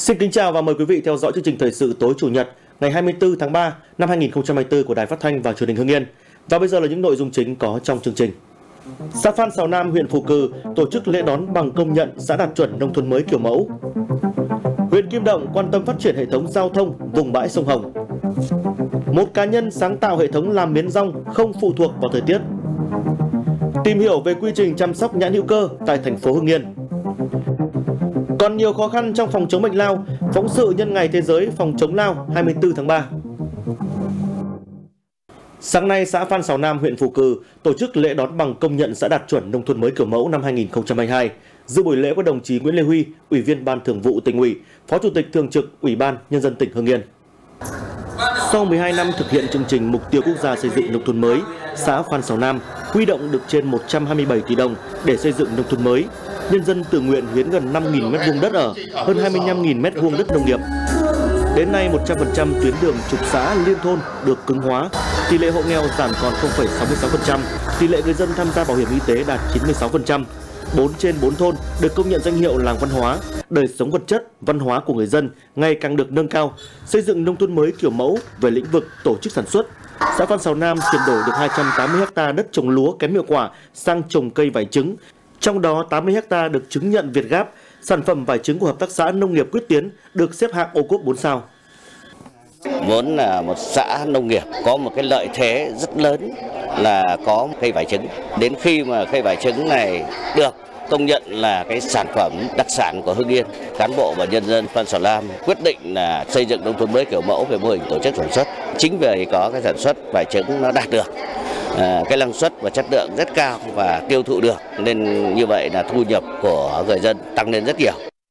Xin kính chào và mời quý vị theo dõi chương trình thời sự tối Chủ nhật ngày 24 tháng 3 năm 2024 của Đài Phát thanh và Truyền hình Hưng Yên. Và bây giờ là những nội dung chính có trong chương trình. Xã Phan Xào Nam, huyện Phù Cử tổ chức lễ đón bằng công nhận xã đạt chuẩn nông thôn mới kiểu mẫu. Huyện Kim Động quan tâm phát triển hệ thống giao thông vùng bãi sông Hồng. Một cá nhân sáng tạo hệ thống làm miến rong không phụ thuộc vào thời tiết. Tìm hiểu về quy trình chăm sóc nhãn hữu cơ tại thành phố Hưng Yên. Còn nhiều khó khăn trong phòng chống bệnh lao, phóng sự nhân ngày Thế giới phòng chống lao 24 tháng 3. Sáng nay, xã Phan Xào Nam, huyện Phù Cử tổ chức lễ đón bằng công nhận xã đạt chuẩn nông thôn mới kiểu mẫu năm 2022. Dự buổi lễ có đồng chí Nguyễn Lê Huy, Ủy viên Ban Thường vụ Tỉnh ủy, Phó Chủ tịch Thường trực Ủy ban Nhân dân tỉnh Hưng Yên. Sau 12 năm thực hiện chương trình Mục tiêu Quốc gia xây dựng nông thôn mới, xã Phan Xào Nam huy động được trên 127 tỷ đồng để xây dựng nông thôn mới. Nhân dân tự nguyện hiến gần 5.000 m² đất ở, hơn 25.000 m² đất nông nghiệp. Đến nay, 100% tuyến đường trục xã liên thôn được cứng hóa, tỷ lệ hộ nghèo giảm còn 0,66%, tỷ lệ người dân tham gia bảo hiểm y tế đạt 96%. 4 trên 4 thôn được công nhận danh hiệu làng văn hóa, đời sống vật chất, văn hóa của người dân ngày càng được nâng cao, xây dựng nông thôn mới kiểu mẫu về lĩnh vực tổ chức sản xuất. Xã Phan Xào Nam chuyển đổi được 280 ha đất trồng lúa kém hiệu quả sang trồng cây vải trứng, trong đó 80 ha được chứng nhận Việt Gáp. Sản phẩm vải trứng của Hợp tác xã Nông nghiệp Quyết Tiến được xếp hạng ô cốp 4 sao. Vốn là một xã nông nghiệp có một cái lợi thế rất lớn là có cây vải trứng. Đến khi mà cây vải trứng này được công nhận là cái sản phẩm đặc sản của Hưng Yên, cán bộ và nhân dân Phan Xào Nam quyết định là xây dựng nông thôn mới kiểu mẫu về mô hình tổ chức sản xuất. Chính vì có cái sản xuất vải trứng nó đạt được cái năng suất và chất lượng rất cao và tiêu thụ được, nên như vậy là thu nhập của người dân tăng lên rất nhiều.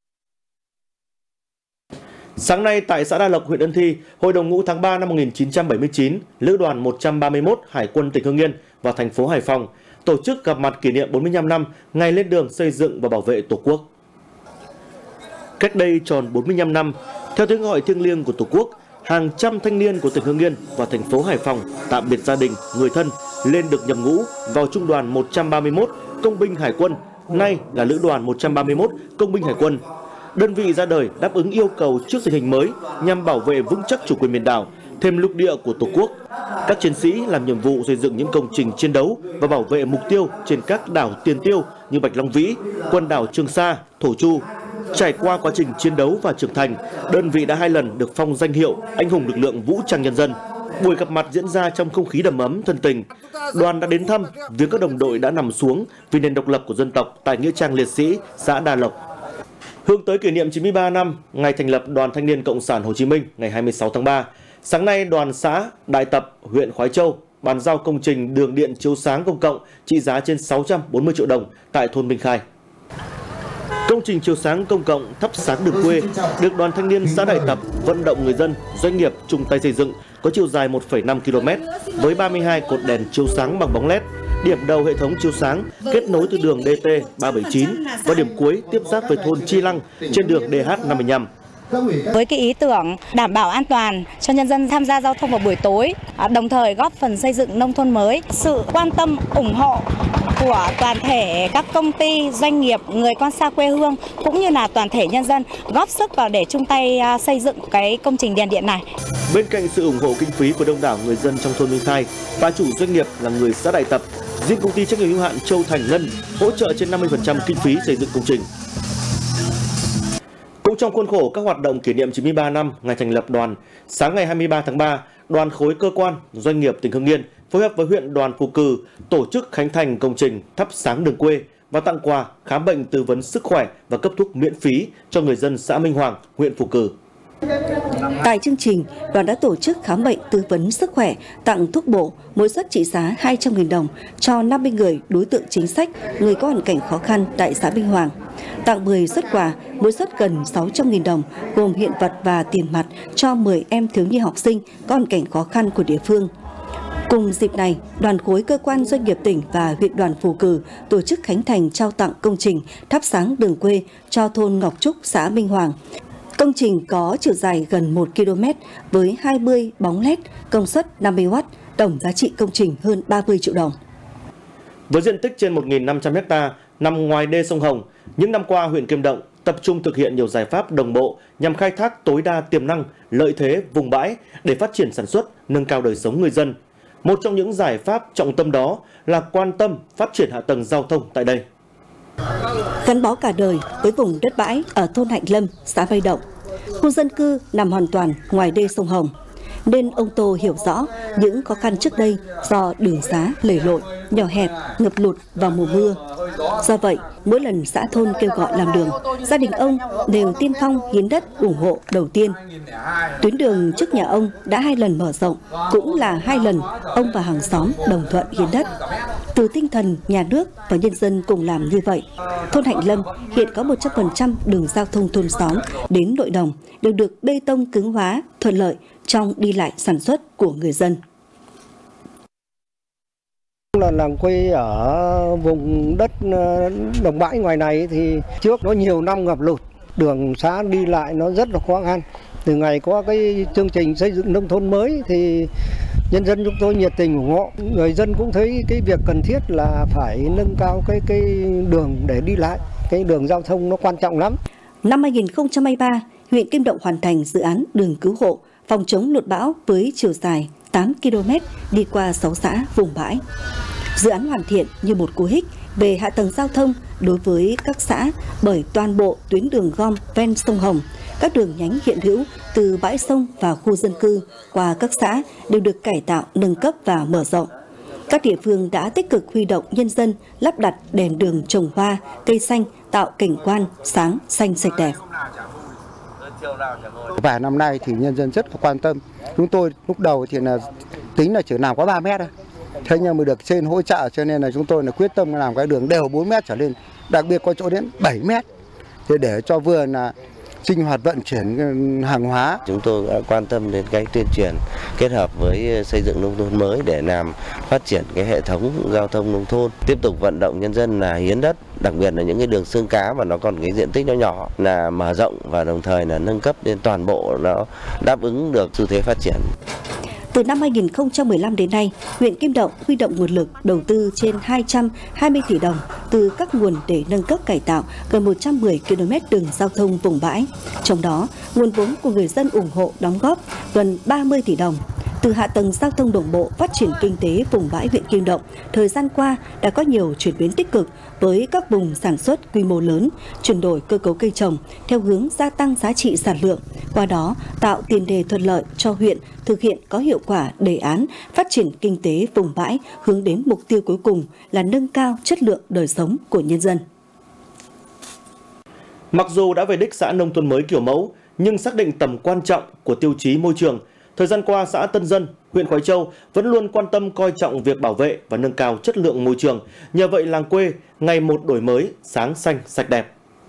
Sáng nay tại xã Đa Lộc, huyện Ân Thi, Hội đồng Ngũ tháng 3 năm 1979, Lữ đoàn 131 Hải quân tỉnh Hưng Yên và thành phố Hải Phòng tổ chức gặp mặt kỷ niệm 45 năm ngày lên đường xây dựng và bảo vệ Tổ quốc. Cách đây tròn 45 năm, theo tiếng gọi thiêng liêng của Tổ quốc, hàng trăm thanh niên của tỉnh Hưng Yên và thành phố Hải Phòng tạm biệt gia đình, người thân, lên được nhập ngũ vào Trung đoàn 131 Công binh Hải quân, nay là Lữ đoàn 131 Công binh Hải quân. Đơn vị ra đời đáp ứng yêu cầu trước tình hình mới nhằm bảo vệ vững chắc chủ quyền biển đảo, thêm lục địa của Tổ quốc. Các chiến sĩ làm nhiệm vụ xây dựng những công trình chiến đấu và bảo vệ mục tiêu trên các đảo tiền tiêu như Bạch Long Vĩ, quần đảo Trường Sa, Thổ Chu. Trải qua quá trình chiến đấu và trưởng thành, đơn vị đã 2 lần được phong danh hiệu Anh hùng lực lượng vũ trang nhân dân. Buổi gặp mặt diễn ra trong không khí đầm ấm thân tình. Đoàn đã đến thăm viếng các đồng đội đã nằm xuống vì nền độc lập của dân tộc tại nghĩa trang liệt sĩ xã Đa Lộc. Hướng tới kỷ niệm 93 năm ngày thành lập Đoàn Thanh niên Cộng sản Hồ Chí Minh ngày 26 tháng 3, sáng nay đoàn xã Đại Tập, huyện Khoái Châu bàn giao công trình đường điện chiếu sáng công cộng trị giá trên 640 triệu đồng tại thôn Minh Khai. Công trình chiếu sáng công cộng thắp sáng đường quê được Đoàn Thanh niên xã Đại Tập vận động người dân, doanh nghiệp chung tay xây dựng, có chiều dài 1,5 km với 32 cột đèn chiếu sáng bằng bóng LED. Điểm đầu hệ thống chiếu sáng kết nối từ đường DT 379 và điểm cuối tiếp giáp với thôn Chi Lăng trên đường DH55. Với cái ý tưởng đảm bảo an toàn cho nhân dân tham gia giao thông vào buổi tối, đồng thời góp phần xây dựng nông thôn mới, sự quan tâm ủng hộ của toàn thể các công ty, doanh nghiệp, người con xa quê hương cũng như là toàn thể nhân dân góp sức vào để chung tay xây dựng cái công trình đèn điện này. Bên cạnh sự ủng hộ kinh phí của đông đảo người dân trong thôn Minh Khai và chủ doanh nghiệp là người xã Đại Tập, riêng công ty trách nhiệm hữu hạn Châu Thành Ngân hỗ trợ trên 50% kinh phí xây dựng công trình. Cũng trong khuôn khổ các hoạt động kỷ niệm 93 năm ngày thành lập đoàn, sáng ngày 23 tháng 3, đoàn khối cơ quan, doanh nghiệp tỉnh Hưng Yên phối hợp với huyện Đoàn Phù Cử tổ chức khánh thành công trình thắp sáng đường quê và tặng quà khám bệnh tư vấn sức khỏe và cấp thuốc miễn phí cho người dân xã Minh Hoàng, huyện Phù Cử. Tại chương trình, đoàn đã tổ chức khám bệnh tư vấn sức khỏe, tặng thuốc bổ, mỗi suất trị giá 200.000 đồng cho 50 người đối tượng chính sách, người có hoàn cảnh khó khăn tại xã Minh Hoàng. Tặng 10 suất quà, mỗi suất gần 600.000 đồng, gồm hiện vật và tiền mặt cho 10 em thiếu nhi học sinh có hoàn cảnh khó khăn của địa phương. Cùng dịp này, đoàn khối cơ quan doanh nghiệp tỉnh và huyện Đoàn Phù Cử tổ chức khánh thành trao tặng công trình thắp sáng đường quê cho thôn Ngọc Trúc, xã Minh Hoàng. Công trình có chiều dài gần 1 km với 20 bóng LED, công suất 50W, tổng giá trị công trình hơn 30 triệu đồng. Với diện tích trên 1.500 ha nằm ngoài đê sông Hồng, những năm qua huyện Kim Động tập trung thực hiện nhiều giải pháp đồng bộ nhằm khai thác tối đa tiềm năng, lợi thế vùng bãi để phát triển sản xuất, nâng cao đời sống người dân. Một trong những giải pháp trọng tâm đó là quan tâm phát triển hạ tầng giao thông tại đây. Gắn bó cả đời với vùng đất bãi ở thôn Hạnh Lâm, xã Vai Động, khu dân cư nằm hoàn toàn ngoài đê sông Hồng, nên ông Tô hiểu rõ những khó khăn trước đây do đường xá lầy lội, nhỏ hẹp, ngập lụt vào mùa mưa. Do vậy, mỗi lần xã thôn kêu gọi làm đường, gia đình ông đều tiên phong hiến đất ủng hộ đầu tiên. Tuyến đường trước nhà ông đã 2 lần mở rộng, cũng là 2 lần ông và hàng xóm đồng thuận hiến đất. Từ tinh thần nhà nước và nhân dân cùng làm như vậy, thôn Hạnh Lâm hiện có 100% đường giao thông thôn xóm đến nội đồng đều được bê tông cứng hóa, thuận lợi trong đi lại sản xuất của người dân. Là làng quê ở vùng đất đồng bãi ngoài này thì trước nó nhiều năm ngập lụt, đường xá đi lại nó rất là khó khăn. Từ ngày có cái chương trình xây dựng nông thôn mới thì nhân dân chúng tôi nhiệt tình ủng hộ. Người dân cũng thấy cái việc cần thiết là phải nâng cao cái đường để đi lại, cái đường giao thông nó quan trọng lắm. Năm 2023, huyện Kim Động hoàn thành dự án đường cứu hộ phòng chống lụt bão với chiều dài 8 km đi qua 6 xã vùng bãi. Dự án hoàn thiện như một cú hích về hạ tầng giao thông đối với các xã bởi toàn bộ tuyến đường gom ven sông Hồng, các đường nhánh hiện hữu từ bãi sông vào khu dân cư qua các xã đều được cải tạo, nâng cấp và mở rộng. Các địa phương đã tích cực huy động nhân dân lắp đặt đèn đường trồng hoa, cây xanh tạo cảnh quan sáng, xanh sạch đẹp. Vài năm nay thì nhân dân rất là quan tâm. Chúng tôi lúc đầu thì là tính là chỉ làm có 3 mét thôi. Thế nhưng mà được trên hỗ trợ cho nên là chúng tôi là quyết tâm làm cái đường đều 4 mét trở lên, đặc biệt có chỗ đến 7 mét để cho vừa là sinh hoạt vận chuyển hàng hóa. Chúng tôi đã quan tâm đến cái tuyên truyền kết hợp với xây dựng nông thôn mới để làm phát triển cái hệ thống giao thông nông thôn, tiếp tục vận động nhân dân là hiến đất, đặc biệt là những cái đường xương cá mà nó còn cái diện tích nó nhỏ là mở rộng và đồng thời là nâng cấp đến toàn bộ, nó đáp ứng được xu thế phát triển. Từ năm 2015 đến nay, huyện Kim Động huy động nguồn lực đầu tư trên 220 tỷ đồng từ các nguồn để nâng cấp cải tạo gần 110 km đường giao thông vùng bãi. Trong đó, nguồn vốn của người dân ủng hộ đóng góp gần 30 tỷ đồng. Từ hạ tầng giao thông đồng bộ, phát triển kinh tế vùng bãi huyện Kim Động, thời gian qua đã có nhiều chuyển biến tích cực với các vùng sản xuất quy mô lớn, chuyển đổi cơ cấu cây trồng theo hướng gia tăng giá trị sản lượng, qua đó tạo tiền đề thuận lợi cho huyện thực hiện có hiệu quả đề án phát triển kinh tế vùng bãi hướng đến mục tiêu cuối cùng là nâng cao chất lượng đời sống của nhân dân. Mặc dù đã về đích xã nông thôn mới kiểu mẫu, nhưng xác định tầm quan trọng của tiêu chí môi trường, thời gian qua, xã Tân Dân, huyện Khói Châu vẫn luôn quan tâm coi trọng việc bảo vệ và nâng cao chất lượng môi trường. Nhờ vậy, làng quê ngày một đổi mới, sáng xanh, sạch đẹp.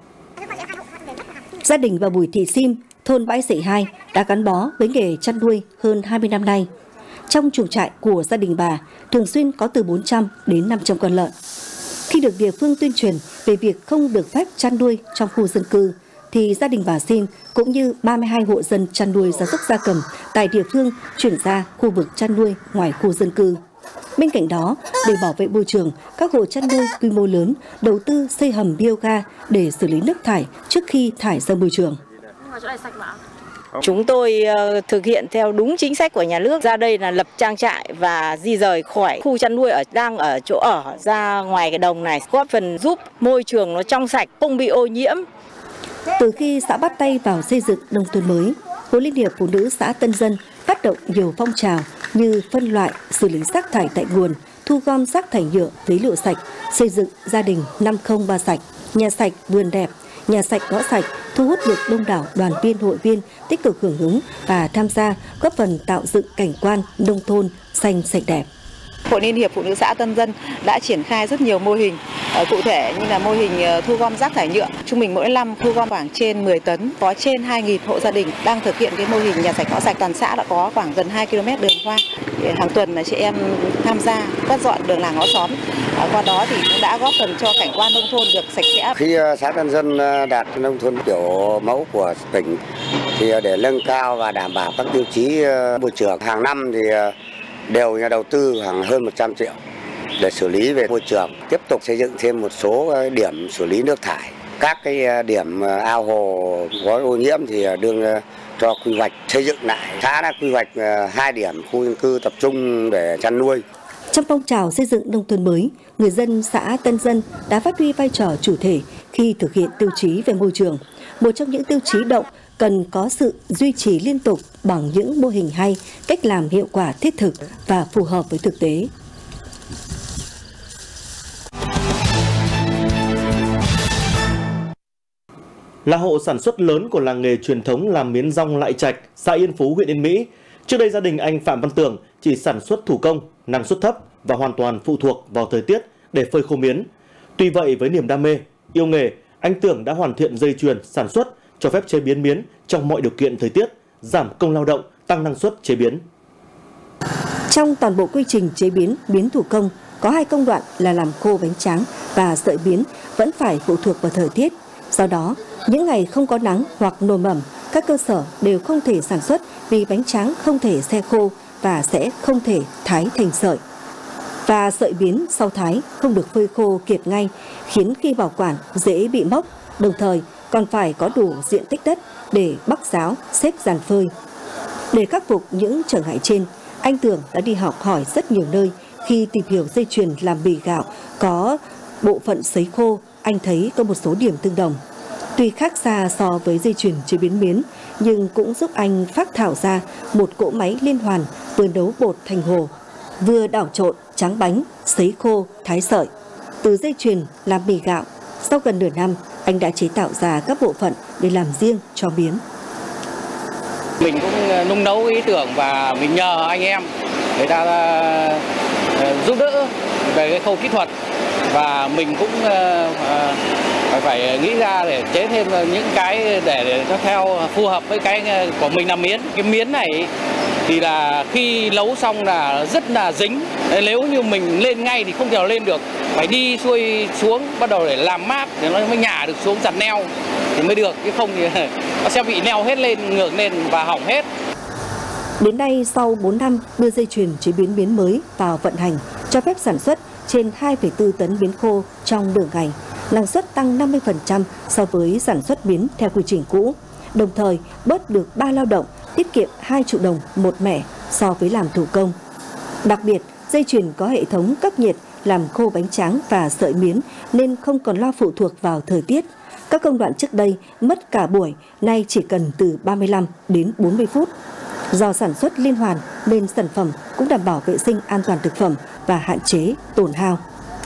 Gia đình bà Bùi Thị Sim, thôn Bãi Sậy 2 đã gắn bó với nghề chăn nuôi hơn 20 năm nay. Trong chuồng trại của gia đình bà thường xuyên có từ 400 đến 500 con lợn. Khi được địa phương tuyên truyền về việc không được phép chăn nuôi trong khu dân cư, thì gia đình bà Sim cũng như 32 hộ dân chăn nuôi gia súc gia cầm tại địa phương chuyển ra khu vực chăn nuôi ngoài khu dân cư. Bên cạnh đó, để bảo vệ môi trường, các hộ chăn nuôi quy mô lớn đầu tư xây hầm bioga để xử lý nước thải trước khi thải ra môi trường. Chúng tôi thực hiện theo đúng chính sách của nhà nước, ra đây là lập trang trại và di rời khỏi khu chăn nuôi đang ở chỗ ở ra ngoài cái đồng này, góp phần giúp môi trường nó trong sạch, không bị ô nhiễm. Từ khi xã bắt tay vào xây dựng nông thôn mới, Hội Liên hiệp Phụ nữ xã Tân Dân phát động nhiều phong trào như phân loại, xử lý rác thải tại nguồn, thu gom rác thải nhựa, phế liệu sạch, xây dựng gia đình 503 sạch, nhà sạch vườn đẹp, nhà sạch ngõ sạch, thu hút được đông đảo đoàn viên hội viên tích cực hưởng ứng và tham gia góp phần tạo dựng cảnh quan nông thôn xanh sạch đẹp. Hội Liên hiệp Phụ nữ xã Tân Dân đã triển khai rất nhiều mô hình cụ thể như là mô hình thu gom rác thải nhựa. Trung bình mỗi năm thu gom khoảng trên 10 tấn, có trên 2.000 hộ gia đình đang thực hiện cái mô hình nhà sạch ngõ sạch. Toàn xã đã có khoảng gần 2 km đường hoa. Hàng tuần là chị em tham gia quét dọn đường làng ngõ xóm. Qua đó thì cũng đã góp phần cho cảnh quan nông thôn được sạch sẽ. Khi xã Tân Dân đạt nông thôn kiểu mẫu của tỉnh thì để nâng cao và đảm bảo các tiêu chí môi trường, hàng năm thì đều nhà đầu tư khoảng hơn 100 triệu để xử lý về môi trường, tiếp tục xây dựng thêm một số điểm xử lý nước thải Các cái điểm ao hồ có ô nhiễm thì đương cho quy hoạch xây dựng lại. Xã đã quy hoạch 2 điểm khu dân cư tập trung để chăn nuôi. Trong phong trào xây dựng nông thôn mới, người dân xã Tân Dân đã phát huy vai trò chủ thể khi thực hiện tiêu chí về môi trường. Một trong những tiêu chí động cần có sự duy trì liên tục bằng những mô hình hay, cách làm hiệu quả thiết thực và phù hợp với thực tế. Là hộ sản xuất lớn của làng nghề truyền thống làm miến rong Lại Trạch, xã Yên Phú, huyện Yên Mỹ. Trước đây gia đình anh Phạm Văn Tưởng chỉ sản xuất thủ công, năng suất thấp và hoàn toàn phụ thuộc vào thời tiết để phơi khô miến. Tuy vậy với niềm đam mê, yêu nghề, anh Tưởng đã hoàn thiện dây chuyền sản xuất cho phép chế biến miến trong mọi điều kiện thời tiết, giảm công lao động, tăng năng suất chế biến. Trong toàn bộ quy trình chế biến miến thủ công, có 2 công đoạn là làm khô bánh tráng và sợi miến vẫn phải phụ thuộc vào thời tiết. Do đó, những ngày không có nắng hoặc nồm ẩm, các cơ sở đều không thể sản xuất vì bánh tráng không thể xe khô và sẽ không thể thái thành sợi. Và sợi miến sau thái không được phơi khô kiệt ngay, khiến khi bảo quản dễ bị mốc, đồng thời còn phải có đủ diện tích đất để bắc ráo, xếp dàn phơi. Để khắc phục những trở ngại trên, anh Tưởng đã đi học hỏi rất nhiều nơi. Khi tìm hiểu dây chuyền làm bì gạo có bộ phận sấy khô, anh thấy có một số điểm tương đồng. Tuy khác xa so với dây chuyền chế biến miến, nhưng cũng giúp anh phác thảo ra một cỗ máy liên hoàn vừa nấu bột thành hồ, vừa đảo trộn tráng bánh, sấy khô, thái sợi. Từ dây chuyền làm bì gạo, sau gần nửa năm, anh đã chế tạo ra các bộ phận để làm riêng cho miến. Mình cũng nung nấu ý tưởng và mình nhờ anh em người ta giúp đỡ về cái khâu kỹ thuật, và mình cũng phải nghĩ ra để chế thêm những cái để cho theo phù hợp với cái của mình làm miến. Cái miến này thì là khi nấu xong là rất là dính. Nếu như mình lên ngay thì không thể nào lên được, phải đi xuôi xuống bắt đầu để làm mát để nó mới nhả được xuống giặt neo thì mới được, chứ không thì nó sẽ bị neo hết lên, ngược lên và hỏng hết. Đến nay, sau 4 năm đưa dây chuyền chế biến miến mới vào vận hành, cho phép sản xuất trên 2,4 tấn miến khô trong nửa ngày, năng suất tăng 50% so với sản xuất miến theo quy trình cũ, đồng thời bớt được 3 lao động, tiết kiệm 2 triệu đồng một mẻ so với làm thủ công. Đặc biệt, dây chuyền có hệ thống cấp nhiệt làm khô bánh tráng và sợi miến nên không còn lo phụ thuộc vào thời tiết. Các công đoạn trước đây mất cả buổi, nay chỉ cần từ 35 đến 40 phút. Do sản xuất liên hoàn nên sản phẩm cũng đảm bảo vệ sinh an toàn thực phẩm và hạn chế tổn hao.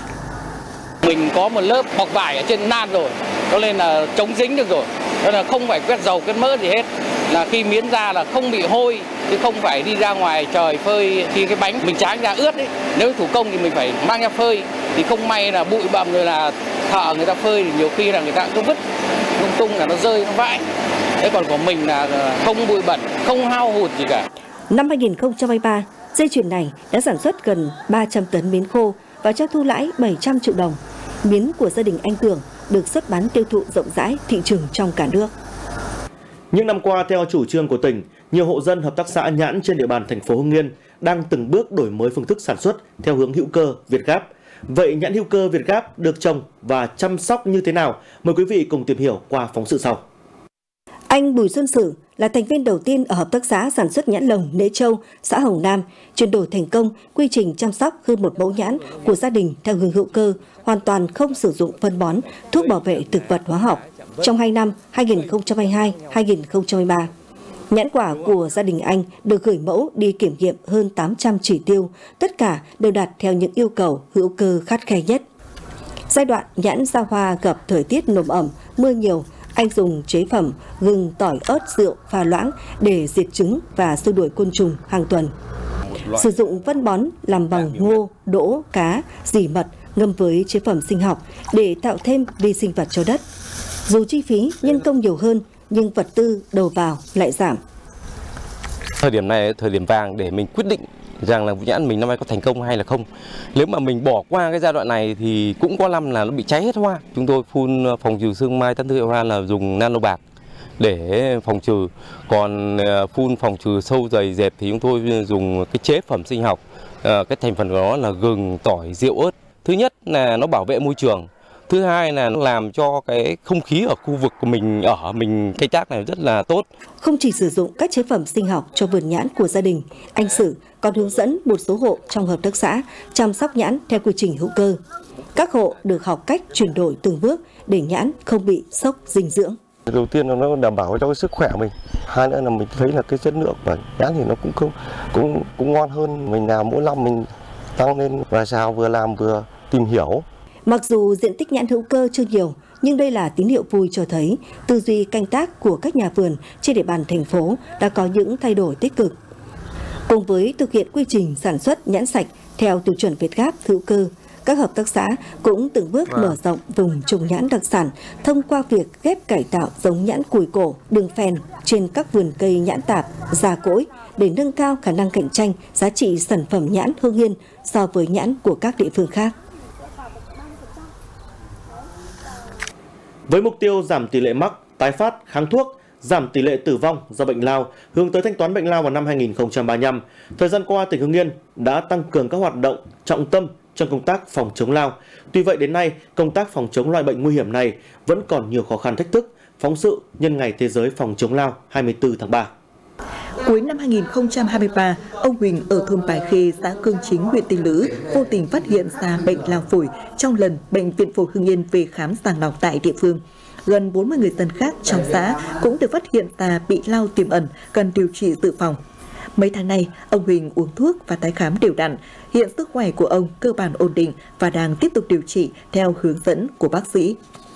Mình có một lớp bọc vải ở trên nan rồi, cho nên là chống dính được rồi, nên là không phải quét dầu quét mỡ gì hết. Là khi miến ra là không bị hôi, chứ không phải đi ra ngoài trời phơi. Khi cái bánh mình tráng ra ướt ấy, nếu thủ công thì mình phải mang ra phơi, thì không may là bụi bặm rồi là thợ người ta phơi thì nhiều khi là người ta cũng vứt lung tung là nó rơi nó vãi. Thế còn của mình là không bụi bẩn, không hao hụt gì cả. Năm 2023, dây chuyền này đã sản xuất gần 300 tấn miến khô và cho thu lãi 700 triệu đồng. Miến của gia đình anh Tưởng được xuất bán tiêu thụ rộng rãi thị trường trong cả nước. Những năm qua, theo chủ trương của tỉnh, nhiều hộ dân hợp tác xã nhãn trên địa bàn thành phố Hưng Yên đang từng bước đổi mới phương thức sản xuất theo hướng hữu cơ Việt Gáp. Vậy nhãn hữu cơ Việt Gáp được trồng và chăm sóc như thế nào? Mời quý vị cùng tìm hiểu qua phóng sự sau. Anh Bùi Xuân Sử là thành viên đầu tiên ở hợp tác xã sản xuất nhãn lồng Nễ Châu, xã Hồng Nam, chuyển đổi thành công quy trình chăm sóc hơn 1 mẫu nhãn của gia đình theo hướng hữu cơ, hoàn toàn không sử dụng phân bón, thuốc bảo vệ thực vật hóa học trong 2 năm 2022-2023. Nhãn quả của gia đình anh được gửi mẫu đi kiểm nghiệm hơn 800 chỉ tiêu, tất cả đều đạt theo những yêu cầu hữu cơ khắt khe nhất. Giai đoạn nhãn ra hoa gặp thời tiết nồm ẩm, mưa nhiều, anh dùng chế phẩm gừng, tỏi, ớt, rượu pha loãng để diệt trứng và xua đuổi côn trùng hàng tuần. Sử dụng phân bón làm bằng ngô, đỗ, cá, dỉ mật ngâm với chế phẩm sinh học để tạo thêm vi sinh vật cho đất. Dù chi phí nhân công nhiều hơn nhưng vật tư đầu vào lại giảm. Thời điểm này là thời điểm vàng để mình quyết định rằng là nhãn mình năm nay có thành công hay là không. Nếu mà mình bỏ qua cái giai đoạn này thì cũng có năm là nó bị cháy hết hoa. Chúng tôi phun phòng trừ sương mai tán thương hoa là dùng nano bạc để phòng trừ. Còn phun phòng trừ sâu dày dẹp thì chúng tôi dùng cái chế phẩm sinh học. Cái thành phần của nó là gừng, tỏi, rượu, ớt. Thứ nhất là nó bảo vệ môi trường. Thứ hai là nó làm cho cái không khí ở khu vực của mình canh tác này rất là tốt. Không chỉ sử dụng các chế phẩm sinh học cho vườn nhãn của gia đình, anh Sử còn hướng dẫn một số hộ trong hợp tác xã chăm sóc nhãn theo quy trình hữu cơ. Các hộ được học cách chuyển đổi từng bước để nhãn không bị sốc dinh dưỡng. Đầu tiên là nó đảm bảo cho cái sức khỏe mình. Hai nữa là mình thấy là cái chất lượng của nhãn thì nó cũng ngon hơn. Mình làm mỗi năm mình tăng lên và sao vừa làm vừa tìm hiểu. Mặc dù diện tích nhãn hữu cơ chưa nhiều, nhưng đây là tín hiệu vui cho thấy tư duy canh tác của các nhà vườn trên địa bàn thành phố đã có những thay đổi tích cực. Cùng với thực hiện quy trình sản xuất nhãn sạch theo tiêu chuẩn Việt Gáp hữu cơ, các hợp tác xã cũng từng bước mở rộng vùng trồng nhãn đặc sản thông qua việc ghép cải tạo giống nhãn cùi cổ, đường phèn trên các vườn cây nhãn tạp, già cỗi để nâng cao khả năng cạnh tranh, giá trị sản phẩm nhãn Hưng Yên so với nhãn của các địa phương khác. Với mục tiêu giảm tỷ lệ mắc, tái phát, kháng thuốc, giảm tỷ lệ tử vong do bệnh lao, hướng tới thanh toán bệnh lao vào năm 2035, thời gian qua tỉnh Hưng Yên đã tăng cường các hoạt động trọng tâm trong công tác phòng chống lao. Tuy vậy đến nay, công tác phòng chống loại bệnh nguy hiểm này vẫn còn nhiều khó khăn thách thức. Phóng sự nhân ngày Thế giới phòng chống lao 24 tháng 3. Cuối năm 2023, ông Huỳnh ở thôn Bài Khê, xã Cương Chính, huyện Tiên Lữ vô tình phát hiện ra bệnh lao phổi trong lần Bệnh viện Phổi Hưng Yên về khám sàng lọc tại địa phương. Gần 40 người dân khác trong xã cũng được phát hiện ra bị lao tiềm ẩn, cần điều trị dự phòng. Mấy tháng nay, ông Huỳnh uống thuốc và tái khám đều đặn. Hiện sức khỏe của ông cơ bản ổn định và đang tiếp tục điều trị theo hướng dẫn của bác sĩ.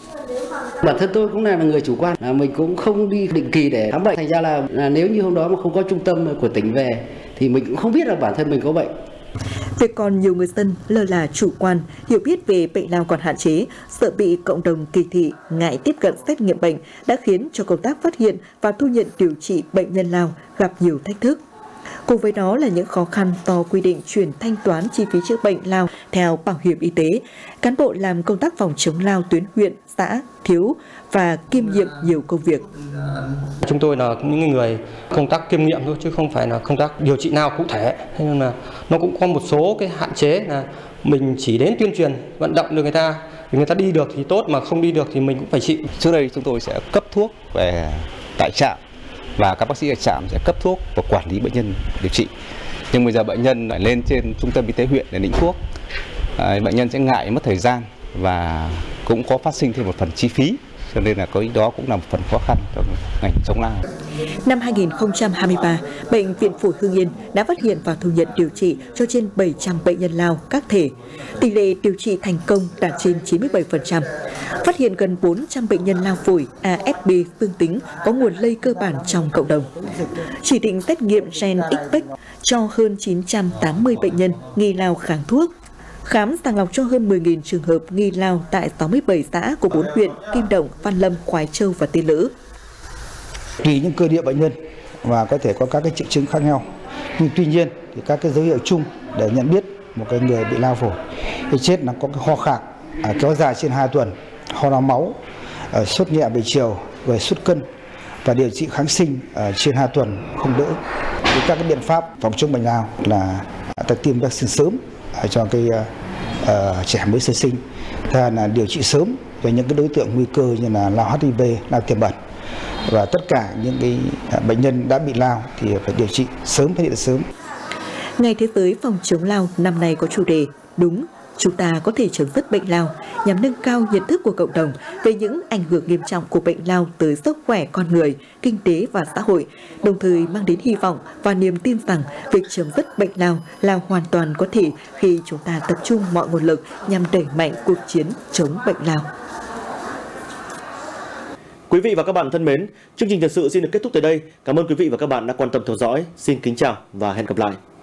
Bản thân tôi cũng là người chủ quan, mình cũng không đi định kỳ để khám bệnh. Thành ra là nếu như hôm đó mà không có trung tâm của tỉnh về thì mình cũng không biết là bản thân mình có bệnh. Việc còn nhiều người dân lơ là chủ quan, hiểu biết về bệnh lao còn hạn chế, sợ bị cộng đồng kỳ thị, ngại tiếp cận xét nghiệm bệnh đã khiến cho công tác phát hiện và thu nhận điều trị bệnh nhân lao gặp nhiều thách thức. Cùng với đó là những khó khăn do quy định chuyển thanh toán chi phí chữa bệnh lao theo bảo hiểm y tế. Cán bộ làm công tác phòng chống lao tuyến huyện, xã thiếu và kiêm nhiệm nhiều công việc. Chúng tôi là những người công tác kiêm nhiệm thôi chứ không phải là công tác điều trị nào cụ thể. Thế nên là nó cũng có một số cái hạn chế là mình chỉ đến tuyên truyền vận động được người ta. Người ta đi được thì tốt, mà không đi được thì mình cũng phải chịu. Trước đây chúng tôi sẽ cấp thuốc về tại trạm và các bác sĩ ở trạm sẽ cấp thuốc và quản lý bệnh nhân điều trị. Nhưng bây giờ bệnh nhân lại lên trên trung tâm y tế huyện để lĩnh thuốc. Bệnh nhân sẽ ngại mất thời gian và cũng có phát sinh thêm một phần chi phí, cho nên là cái đó cũng là một phần khó khăn trong ngành chống lao. Năm 2023, Bệnh viện Phổi Hưng Yên đã phát hiện và thu nhận điều trị cho trên 700 bệnh nhân lao các thể. Tỷ lệ điều trị thành công đạt trên 97%. Phát hiện gần 400 bệnh nhân lao phổi AFB dương tính có nguồn lây cơ bản trong cộng đồng. Chỉ định xét nghiệm gen Xpect cho hơn 980 bệnh nhân nghi lao kháng thuốc. Khám sàng lọc cho hơn 10.000 trường hợp nghi lao tại 67 xã của 4 huyện Kim Động, Văn Lâm, Khoái Châu và Tiên Lữ. Tùy những cơ địa bệnh nhân và có thể có các cái triệu chứng khác nhau. Nhưng tuy nhiên thì các cái dấu hiệu chung để nhận biết một cái người bị lao phổi thì chết là có cái ho khạc kéo dài trên 2 tuần, ho ra máu, sốt nhẹ buổi chiều, rồi sút cân và điều trị kháng sinh trên 2 tuần không đỡ. Thì các cái biện pháp phòng chống bệnh lao là ta tiêm vaccine sớm cho cái trẻ mới sơ sinh, thứ là điều trị sớm cho những cái đối tượng nguy cơ như là lao HIV, lao tiềm ẩn, và tất cả những cái bệnh nhân đã bị lao thì phải điều trị sớm, phát hiện sớm. Ngày Thế giới phòng chống lao năm nay có chủ đề đúng, chúng ta có thể chấm dứt bệnh lao, nhằm nâng cao nhận thức của cộng đồng về những ảnh hưởng nghiêm trọng của bệnh lao tới sức khỏe con người, kinh tế và xã hội, đồng thời mang đến hy vọng và niềm tin rằng việc chấm dứt bệnh lao là hoàn toàn có thể khi chúng ta tập trung mọi nguồn lực nhằm đẩy mạnh cuộc chiến chống bệnh lao. Quý vị và các bạn thân mến, chương trình thời sự xin được kết thúc tại đây. Cảm ơn quý vị và các bạn đã quan tâm theo dõi. Xin kính chào và hẹn gặp lại.